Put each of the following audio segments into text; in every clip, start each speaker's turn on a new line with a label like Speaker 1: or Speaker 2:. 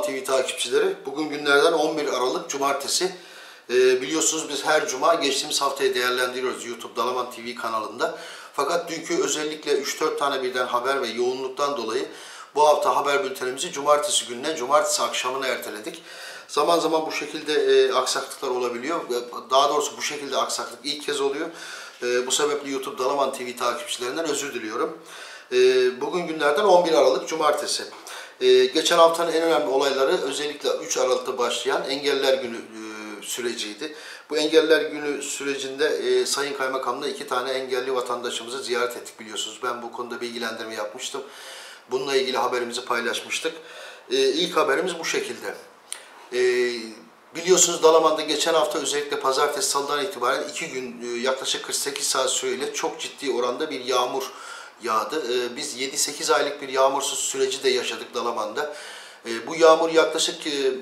Speaker 1: TV takipçileri, bugün günlerden 11 Aralık Cumartesi. Biliyorsunuz biz her cuma geçtiğimiz haftayı değerlendiriyoruz YouTube Dalaman TV kanalında. Fakat dünkü özellikle 3-4 tane birden haber ve yoğunluktan dolayı bu hafta haber bültenimizi cumartesi gününe, cumartesi akşamına erteledik. Zaman zaman bu şekilde aksaklıklar olabiliyor. Daha doğrusu bu şekilde aksaklık ilk kez oluyor. Bu sebeple YouTube Dalaman TV takipçilerinden özür diliyorum. Bugün günlerden 11 Aralık Cumartesi. Geçen haftanın en önemli olayları özellikle 3 Aralık'ta başlayan Engelliler Günü süreciydi. Bu Engelliler Günü sürecinde Sayın Kaymakam'la 2 tane engelli vatandaşımızı ziyaret ettik biliyorsunuz. Ben bu konuda bilgilendirme yapmıştım. Bununla ilgili haberimizi paylaşmıştık. İlk haberimiz bu şekilde. Biliyorsunuz Dalaman'da geçen hafta özellikle pazartesi salıdan itibaren 2 gün yaklaşık 48 saat süreyle çok ciddi oranda bir yağmur yağdı. Biz 7-8 aylık bir yağmursuz süreci de yaşadık Dalaman'da. Bu yağmur yaklaşık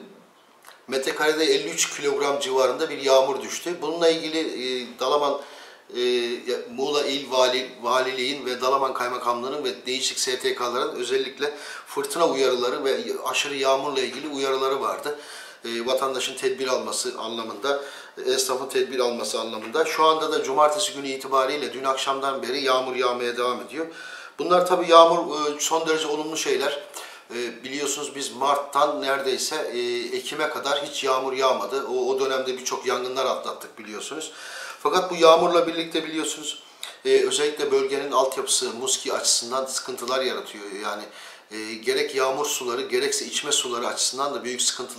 Speaker 1: metrekarede 53 kilogram civarında bir yağmur düştü. Bununla ilgili Dalaman Muğla İl Valiliğin ve Dalaman Kaymakamlığı'nın ve değişik STK'ların özellikle fırtına uyarıları ve aşırı yağmurla ilgili uyarıları vardı. Vatandaşın tedbir alması anlamında, esnafın tedbir alması anlamında. Şu anda da cumartesi günü itibariyle dün akşamdan beri yağmur yağmaya devam ediyor. Bunlar tabii yağmur son derece olumlu şeyler. Biliyorsunuz biz Mart'tan neredeyse Ekim'e kadar hiç yağmur yağmadı. O dönemde birçok yangınlar atlattık biliyorsunuz. Fakat bu yağmurla birlikte biliyorsunuz özellikle bölgenin altyapısı, Muski açısından sıkıntılar yaratıyor. Yani gerek yağmur suları gerekse içme suları açısından da büyük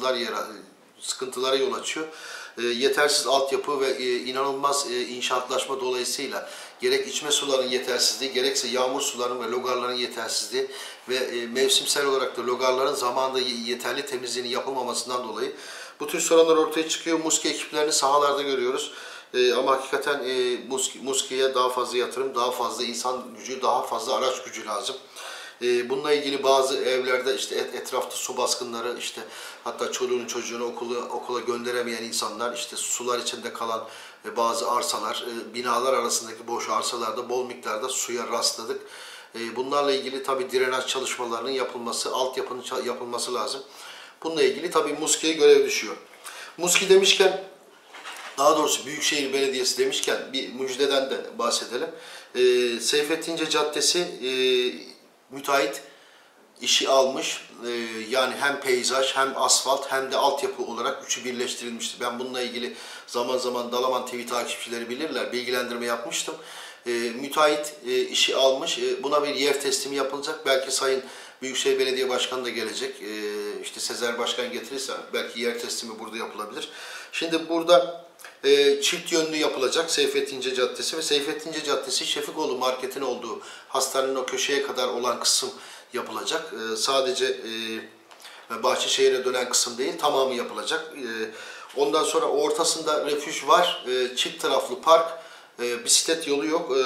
Speaker 1: sıkıntılara yol açıyor. Yetersiz altyapı ve inanılmaz inşaatlaşma dolayısıyla gerek içme sularının yetersizliği gerekse yağmur sularının ve logarların yetersizliği ve mevsimsel olarak da logarların zamanında yeterli temizliğinin yapılmamasından dolayı bu tür sorunlar ortaya çıkıyor. Muski ekiplerini sahalarda görüyoruz. Ama hakikaten Muski'ye daha fazla yatırım, daha fazla insan gücü, daha fazla araç gücü lazım. Bununla ilgili bazı evlerde işte etrafta su baskınları, işte hatta çoluğunu çocuğunu okula gönderemeyen insanlar, işte sular içinde kalan bazı arsalar, binalar arasındaki boş arsalarda bol miktarda suya rastladık. Bunlarla ilgili tabii drenaj çalışmalarının yapılması, altyapının yapılması lazım. Bununla ilgili tabii Muski'ye görev düşüyor. Muski demişken, daha doğrusu Büyükşehir Belediyesi demişken bir müjdeden de bahsedelim. Seyfettince Caddesi müteahhit işi almış. Yani hem peyzaj hem asfalt hem de altyapı olarak üçü birleştirilmişti. Ben bununla ilgili zaman zaman Dalaman TV takipçileri bilirler, bilgilendirme yapmıştım. Müteahhit işi almış. Buna bir yer teslimi yapılacak. Belki Sayın Büyükşehir Belediye Başkanı da gelecek. İşte Sezer Başkan getirirse belki yer teslimi burada yapılabilir. Şimdi burada çift yönlü yapılacak Seyfettince Caddesi ve Seyfettince Caddesi Şefikoğlu Market'in olduğu hastanenin o köşeye kadar olan kısım yapılacak. Sadece Bahçeşehir'e dönen kısım değil, tamamı yapılacak. Ondan sonra ortasında refüj var, çift taraflı park, bisiklet yolu yok.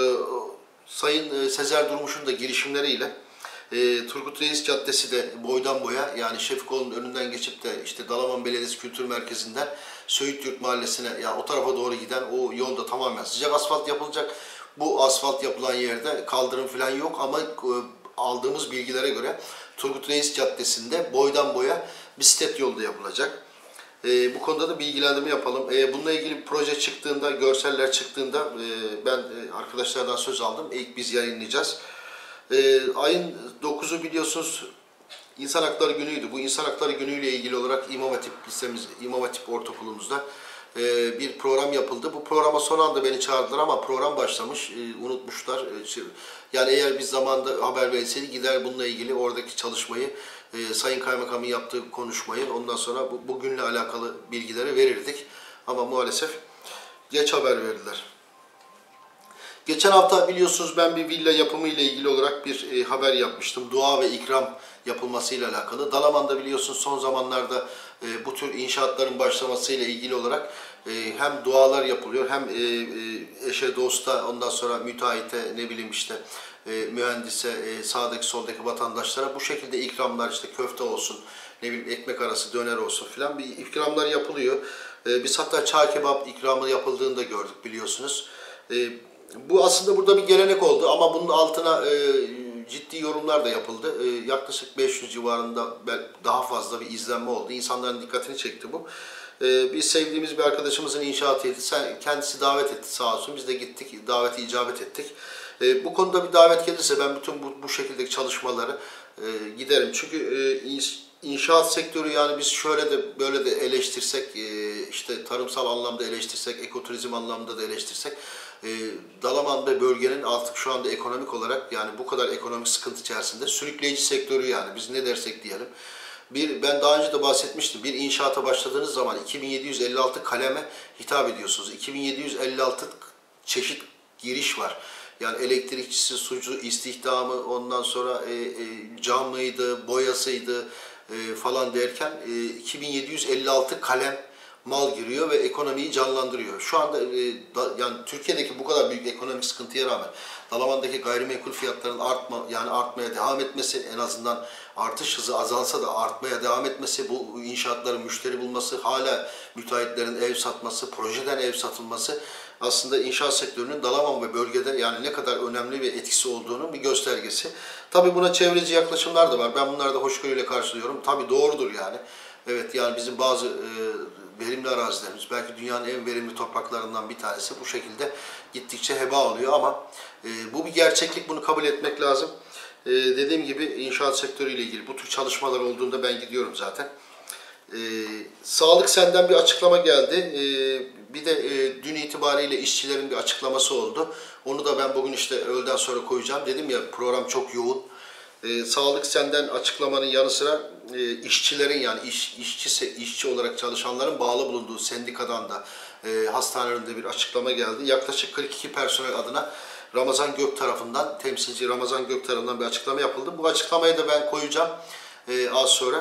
Speaker 1: Sayın Sezer Durmuş'un da girişimleriyle Turgut Reis Caddesi de boydan boya, yani Şefikoğlu'nun önünden geçip de işte Dalaman Belediyesi Kültür Merkezi'nden Söğütyurt Mahallesi'ne, yani o tarafa doğru giden o yolda tamamen sıcak asfalt yapılacak. Bu asfalt yapılan yerde kaldırım falan yok ama aldığımız bilgilere göre Turgut Reis Caddesi'nde boydan boya bisiklet yolu da yapılacak. Bu konuda da bilgilendirme yapalım. Bununla ilgili bir proje çıktığında, görseller çıktığında ben arkadaşlardan söz aldım. İlk biz yayınlayacağız. Ayın 9'u biliyorsunuz İnsan Hakları Günü'ydü. Bu İnsan Hakları Günü ile ilgili olarak İmam Hatip lisemiz, İmam Hatip Ortaokulumuzda bir program yapıldı. Bu programa son anda beni çağırdılar ama program başlamış, unutmuşlar. Yani eğer biz zamanında haber verseydik gider bununla ilgili oradaki çalışmayı, Sayın Kaymakam'ın yaptığı konuşmayı, ondan sonra bugünle alakalı bilgileri verirdik. Ama maalesef geç haber verdiler. Geçen hafta biliyorsunuz ben bir villa yapımı ile ilgili olarak bir haber yapmıştım. Dua ve ikram yapılmasıyla alakalı. Dalaman'da biliyorsunuz son zamanlarda bu tür inşaatların başlamasıyla ilgili olarak hem dualar yapılıyor hem eşe dosta, ondan sonra müteahhite, ne bileyim işte mühendise, sağdaki soldaki vatandaşlara bu şekilde ikramlar, işte köfte olsun, ne bileyim ekmek arası döner olsun filan bir ikramlar yapılıyor. Biz hatta çağ kebap ikramı yapıldığını da gördük biliyorsunuz. Bu aslında burada bir gelenek oldu ama bunun altına ciddi yorumlar da yapıldı. Yaklaşık 500 civarında daha fazla bir izlenme oldu. İnsanların dikkatini çekti bu. Biz sevdiğimiz bir arkadaşımızın inşaatıydı. Kendisi davet etti sağ olsun. Biz de gittik, davete icabet ettik. Bu konuda bir davet gelirse ben bütün bu şekildeki çalışmaları giderim. Çünkü inşaat sektörü, yani biz şöyle de böyle de eleştirsek, işte tarımsal anlamda eleştirsek, ekoturizm anlamda da eleştirsek, Dalaman ve bölgenin artık şu anda ekonomik olarak, yani bu kadar ekonomik sıkıntı içerisinde sürükleyici sektörü, yani biz ne dersek diyelim. Ben daha önce de bahsetmiştim. Bir inşaata başladığınız zaman 2756 kaleme hitap ediyorsunuz. 2756 çeşit giriş var. Yani elektrikçisi, sucu, istihdamı, ondan sonra camıydı, boyasıydı falan derken 2756 kalem mal giriyor ve ekonomiyi canlandırıyor. Şu anda yani Türkiye'deki bu kadar büyük ekonomik sıkıntıya rağmen Dalaman'daki gayrimenkul fiyatlarının artmaya devam etmesi, en azından artış hızı azalsa da artmaya devam etmesi, bu inşaatların müşteri bulması, hala müteahhitlerin ev satması, projeden ev satılması aslında inşaat sektörünün Dalaman ve bölgede yani ne kadar önemli ve etkisi olduğunun bir göstergesi. Tabii buna çevreci yaklaşımlar da var. Ben bunları da hoşgörüyle karşılıyorum. Tabii doğrudur yani. Evet, yani bizim bazı verimli arazilerimiz, belki dünyanın en verimli topraklarından bir tanesi bu şekilde gittikçe heba oluyor ama bu bir gerçeklik, bunu kabul etmek lazım. Dediğim gibi inşaat sektörüyle ilgili bu tür çalışmalar olduğunda ben gidiyorum zaten. Sağlık Sen'den bir açıklama geldi. Bir de dün itibariyle işçilerin bir açıklaması oldu. Onu da ben bugün işte öğleden sonra koyacağım. Dedim ya, program çok yoğun. Sağlık Sen'den açıklamanın yanı sıra işçilerin, yani işçi olarak çalışanların bağlı bulunduğu sendikadan da hastanelerinde bir açıklama geldi. Yaklaşık 42 personel adına Ramazan Gök tarafından, temsilci Ramazan Gök tarafından bir açıklama yapıldı. Bu açıklamayı da ben koyacağım az sonra.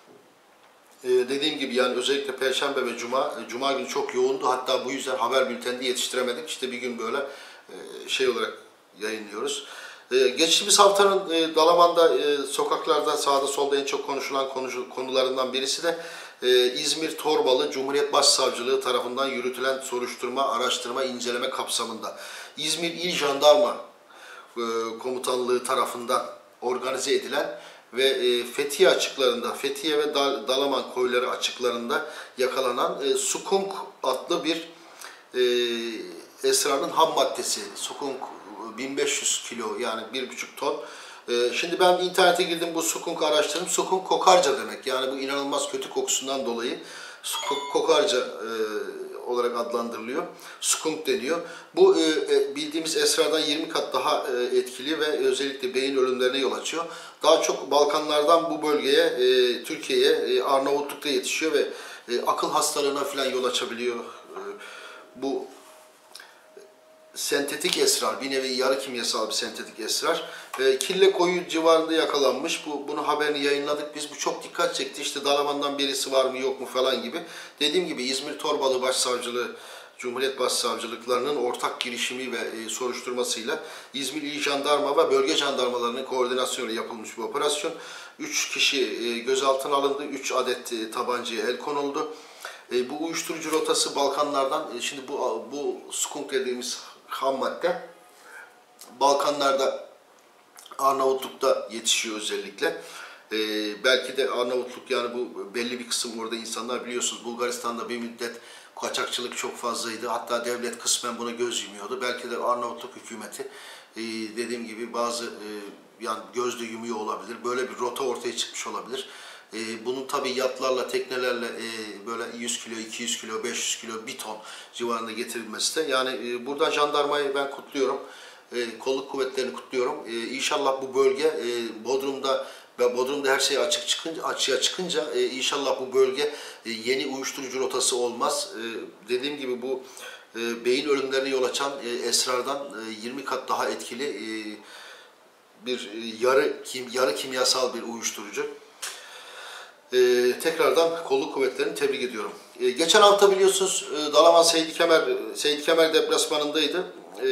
Speaker 1: Dediğim gibi yani özellikle Perşembe ve Cuma günü çok yoğundu. Hatta bu yüzden haber bülteninde yetiştiremedik. İşte bir gün böyle şey olarak yayınlıyoruz. Geçtiğimiz haftanın Dalaman'da sokaklarda sağda solda en çok konuşulan konularından birisi de İzmir Torbalı Cumhuriyet Başsavcılığı tarafından yürütülen soruşturma, araştırma, inceleme kapsamında İzmir İl Jandarma Komutanlığı tarafından organize edilen ve Fethiye açıklarında, Fethiye ve Dalaman koyları açıklarında yakalanan sukunk adlı bir esrarın ham maddesi. Sukunk 1500 kilo, yani 1,5 ton. Şimdi ben internete girdim, bu sukunk araştırdım. Sukunk kokarca demek. Yani bu inanılmaz kötü kokusundan dolayı kokarca olarak adlandırılıyor. Skunk deniyor. Bu bildiğimiz esrardan 20 kat daha etkili ve özellikle beyin ölümlerine yol açıyor. Daha çok Balkanlardan bu bölgeye, Türkiye'ye, Arnavutluk'ta yetişiyor ve akıl hastalığına falan yol açabiliyor. Bu sentetik esrar, bir nevi yarı kimyasal bir sentetik esrar. Kille Koyu civarında yakalanmış. Bunu haberini yayınladık. Biz bu çok dikkat çekti. İşte Dalaman'dan birisi var mı yok mu falan gibi. Dediğim gibi İzmir Torbalı Başsavcılığı, Cumhuriyet Başsavcılıklarının ortak girişimi ve soruşturmasıyla İzmir İl Jandarma ve bölge jandarmalarının koordinasyonuyla yapılmış bir operasyon. 3 kişi gözaltına alındı. 3 adet tabancaya el konuldu. Bu uyuşturucu rotası Balkanlardan, şimdi bu skunk dediğimiz ham madde Balkanlarda, Arnavutluk'ta yetişiyor özellikle. Belki de Arnavutluk, yani bu belli bir kısım, orada insanlar biliyorsunuz Bulgaristan'da bir müddet kaçakçılık çok fazlaydı. Hatta devlet kısmen buna göz yumuyordu. Belki de Arnavutluk hükümeti dediğim gibi bazı yani gözle yumuyor olabilir. Böyle bir rota ortaya çıkmış olabilir. Bunun tabii yatlarla, teknelerle böyle 100 kilo, 200 kilo, 500 kilo, 1 ton civarında getirilmesi de. Yani buradan jandarmayı ben kutluyorum. Kolluk kuvvetlerini kutluyorum. İnşallah bu bölge Bodrum'da her şey açığa çıkınca inşallah bu bölge yeni uyuşturucu rotası olmaz. Dediğim gibi bu beyin ölümlerine yol açan esrardan 20 kat daha etkili bir yarı kimyasal bir uyuşturucu. Tekrardan kolluk kuvvetlerini tebrik ediyorum. Geçen hafta biliyorsunuz Dalaman Seydi Kemer deplasmanındaydı.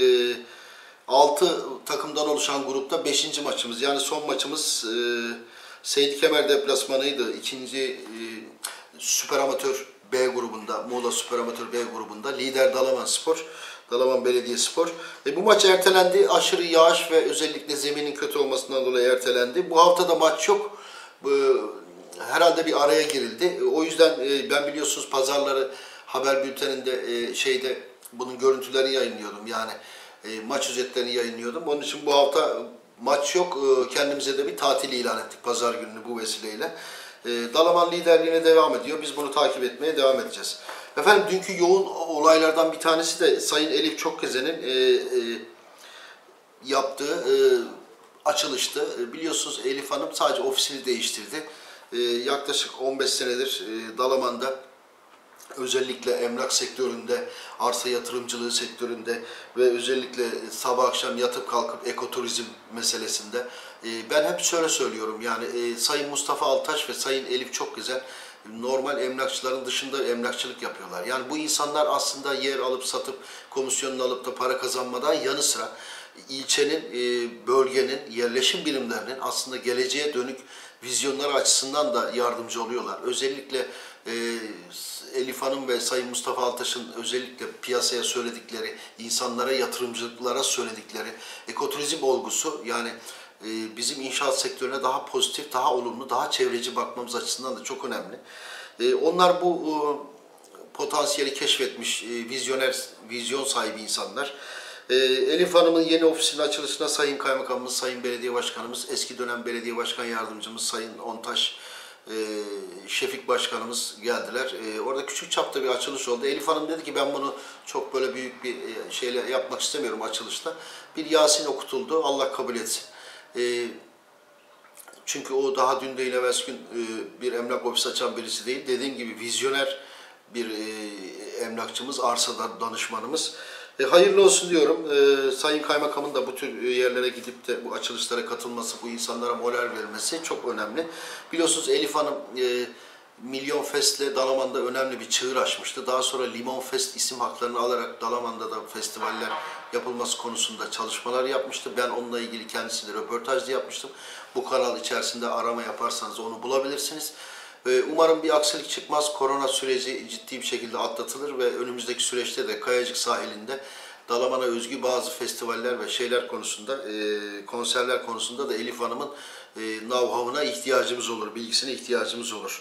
Speaker 1: 6 takımdan oluşan grupta 5. maçımız, yani son maçımız Seydi Kemer deplasmanıydı. İkinci Süper Amatör B grubunda, Muğla Süper Amatör B grubunda lider Dalaman Spor Dalaman Belediyespor. Bu maç ertelendi. Aşırı yağış ve özellikle zeminin kötü olmasından dolayı ertelendi. Bu hafta da maç yok. Herhalde bir araya girildi. O yüzden ben biliyorsunuz pazarları haber bülteninde bunun görüntüleri yayınlıyordum. Yani maç özetlerini yayınlıyordum. Onun için bu hafta maç yok. Kendimize de bir tatil ilan ettik pazar gününü bu vesileyle. Dalaman liderliğine devam ediyor. Biz bunu takip etmeye devam edeceğiz. Efendim dünkü yoğun olaylardan bir tanesi de Sayın Elif Çokgezen'in yaptığı açılıştı. Biliyorsunuz Elif Hanım sadece ofisini değiştirdi. Yaklaşık 15 senedir Dalaman'da özellikle emlak sektöründe, arsa yatırımcılığı sektöründe ve özellikle sabah akşam yatıp kalkıp ekoturizm meselesinde ben hep şöyle söylüyorum yani Sayın Mustafa Altaş ve Sayın Elif Çokgezen normal emlakçıların dışında emlakçılık yapıyorlar. Yani bu insanlar aslında yer alıp satıp komisyonunu alıp da para kazanmadan yanı sıra ilçenin, bölgenin, yerleşim birimlerinin aslında geleceğe dönük vizyonları açısından da yardımcı oluyorlar. Özellikle Elif Hanım ve Sayın Mustafa Altaş'ın özellikle piyasaya söyledikleri, insanlara, yatırımcılıklara söyledikleri ekoturizm olgusu yani bizim inşaat sektörüne daha pozitif, daha olumlu, daha çevreci bakmamız açısından da çok önemli. Onlar bu potansiyeli keşfetmiş, vizyon sahibi insanlar. Elif Hanım'ın yeni ofisinin açılışına Sayın Kaymakamımız, Sayın Belediye Başkanımız, eski dönem Belediye Başkan Yardımcımız Sayın Ontaş, Şefik Başkanımız geldiler. Orada küçük çapta bir açılış oldu. Elif Hanım dedi ki ben bunu çok böyle büyük bir şeyle yapmak istemiyorum açılışta. Bir Yasin okutuldu. Allah kabul etsin. Çünkü o daha dün değil evvelsi gün bir emlak ofisi açan birisi değil. Dediğim gibi vizyoner bir emlakçımız, arsa danışmanımız. Hayırlı olsun diyorum. Sayın Kaymakamın da bu tür yerlere gidip de bu açılışlara katılması, bu insanlara moral vermesi çok önemli. Biliyorsunuz Elif Hanım Milyon Fest'le Dalaman'da önemli bir çığır açmıştı. Daha sonra Limon Fest isim haklarını alarak Dalaman'da da festivaller yapılması konusunda çalışmalar yapmıştı. Ben onunla ilgili kendisiyle röportaj da yapmıştım. Bu kanal içerisinde arama yaparsanız onu bulabilirsiniz. Umarım bir aksilik çıkmaz. Korona süreci ciddi bir şekilde atlatılır ve önümüzdeki süreçte de Kayacık sahilinde Dalaman'a özgü bazı festivaller ve şeyler konusunda, konserler konusunda da Elif Hanım'ın know-how'ına ihtiyacımız olur, bilgisine ihtiyacımız olur.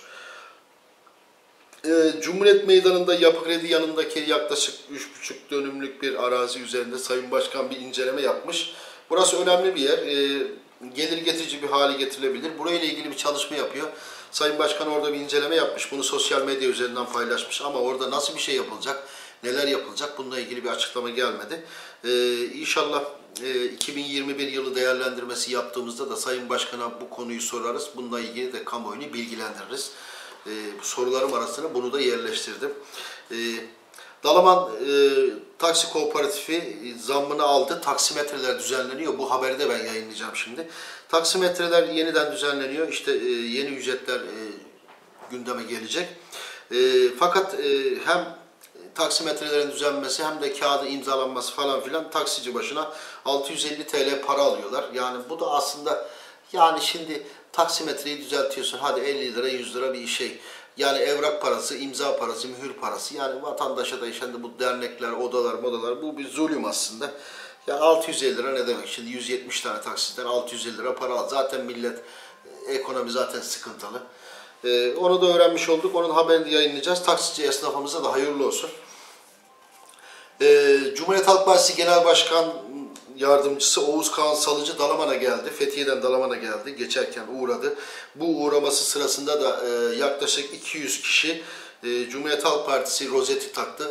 Speaker 1: Cumhuriyet Meydanı'nda Yapı Kredi yanındaki yaklaşık 3,5 dönümlük bir arazi üzerinde Sayın Başkan bir inceleme yapmış. Burası önemli bir yer. Gelir getirici bir hale getirilebilir. Burayla ilgili bir çalışma yapıyor. Sayın Başkan orada bir inceleme yapmış. Bunu sosyal medya üzerinden paylaşmış. Ama orada nasıl bir şey yapılacak, neler yapılacak bununla ilgili bir açıklama gelmedi. İnşallah 2021 yılı değerlendirmesi yaptığımızda da Sayın Başkan'a bu konuyu sorarız. Bununla ilgili de kamuoyunu bilgilendiririz. Sorularım arasına bunu da yerleştirdim. Dalaman Taksi Kooperatifi zammını aldı. Taksimetreler düzenleniyor. Bu haberi de ben yayınlayacağım şimdi. Taksimetreler yeniden düzenleniyor. İşte yeni ücretler gündeme gelecek. Fakat hem taksimetrelerin düzenlenmesi hem de kağıdı imzalanması falan filan taksici başına 650 TL para alıyorlar. Yani bu da aslında yani şimdi taksimetreyi düzeltiyorsun. Hadi 50 lira 100 lira bir şey. Yani evrak parası, imza parası, mühür parası. Yani vatandaşa da şimdi bu dernekler, odalar, bu bir zulüm aslında. Ya 650 lira ne demek? Şimdi 170 tane taksitten 650 lira para al. Zaten millet, ekonomi zaten sıkıntılı. Onu da öğrenmiş olduk. Onun haberini yayınlayacağız. Taksici esnafımıza da hayırlı olsun. Cumhuriyet Halk Partisi Genel Başkan Yardımcısı Oğuz Kağan Salıcı Dalaman'a geldi. Fethiye'den Dalaman'a geldi. Geçerken uğradı. Bu uğraması sırasında da yaklaşık 200 kişi Cumhuriyet Halk Partisi rozeti taktı.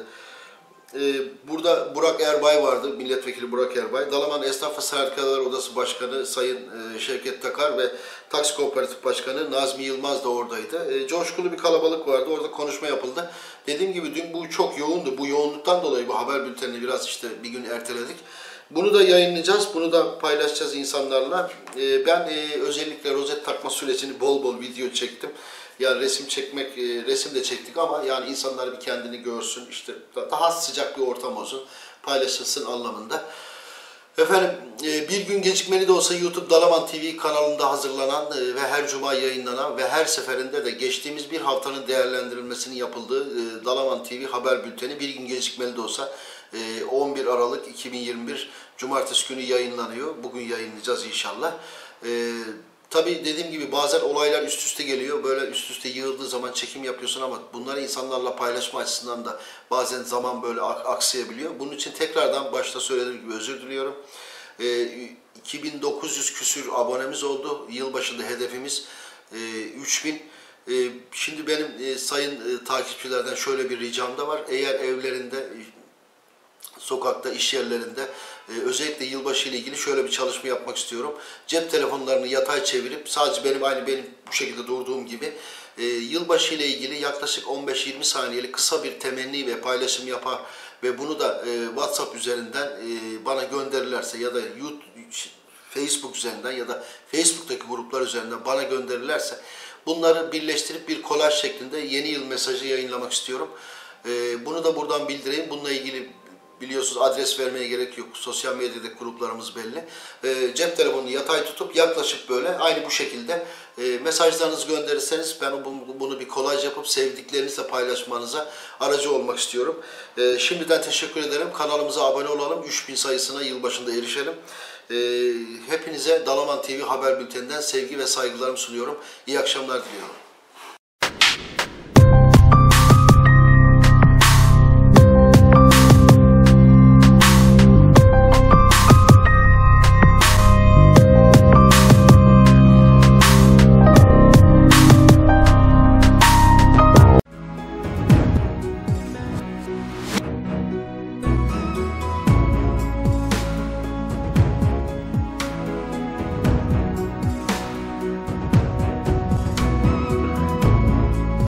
Speaker 1: Burada Burak Erbay vardı, milletvekili Burak Erbay. Dalaman Esnaf ve Sendikalar Odası Başkanı Sayın Şevket Takar ve Taksi Kooperatif Başkanı Nazmi Yılmaz da oradaydı. Coşkulu bir kalabalık vardı, orada konuşma yapıldı. Dediğim gibi dün bu çok yoğundu. Bu yoğunluktan dolayı bu haber bültenini biraz bir gün erteledik. Bunu da yayınlayacağız, bunu da paylaşacağız insanlarla. Ben özellikle rozet takma sürecini bol bol video çektim. Yani resim de çektik ama yani insanlar bir kendini görsün, işte daha sıcak bir ortam olsun, paylaşılsın anlamında. Efendim bir gün gecikmeli de olsa YouTube Dalaman TV kanalında hazırlanan ve her cuma yayınlanan ve her seferinde de geçtiğimiz bir haftanın değerlendirilmesinin yapıldığı Dalaman TV haber bülteni bir gün gecikmeli de olsa 11 Aralık 2021 Cumartesi günü yayınlanıyor. Bugün yayınlayacağız inşallah. Tabii dediğim gibi bazen olaylar üst üste geliyor. Böyle üst üste yığıldığı zaman çekim yapıyorsun ama bunları insanlarla paylaşma açısından da bazen zaman böyle aksayabiliyor. Bunun için tekrardan başta söylediğim gibi özür diliyorum. 2900 küsür abonemiz oldu. Yılbaşında hedefimiz 3000. Şimdi benim sayın takipçilerden şöyle bir ricam da var. Eğer evlerinde, sokakta, iş yerlerinde özellikle yılbaşı ile ilgili şöyle bir çalışma yapmak istiyorum. Cep telefonlarını yatay çevirip sadece benim bu şekilde durduğum gibi yılbaşı ile ilgili yaklaşık 15-20 saniyelik kısa bir temenni ve paylaşım yapar ve bunu da WhatsApp üzerinden bana gönderirlerse ya da Facebook üzerinden ya da Facebook'taki gruplar üzerinden bana gönderirlerse bunları birleştirip bir kolaj şeklinde yeni yıl mesajı yayınlamak istiyorum. Bunu da buradan bildireyim. Bununla ilgili biliyorsunuz adres vermeye gerek yok. Sosyal medyadaki gruplarımız belli. Cep telefonunu yatay tutup yaklaşık böyle aynı bu şekilde mesajlarınızı gönderirseniz ben bunu bir kolaj yapıp sevdiklerinizle paylaşmanıza aracı olmak istiyorum. Şimdiden teşekkür ederim. Kanalımıza abone olalım. 3000 sayısına yılbaşında erişelim. Hepinize Dalaman TV haber bülteninden sevgi ve saygılarımı sunuyorum. İyi akşamlar diliyorum.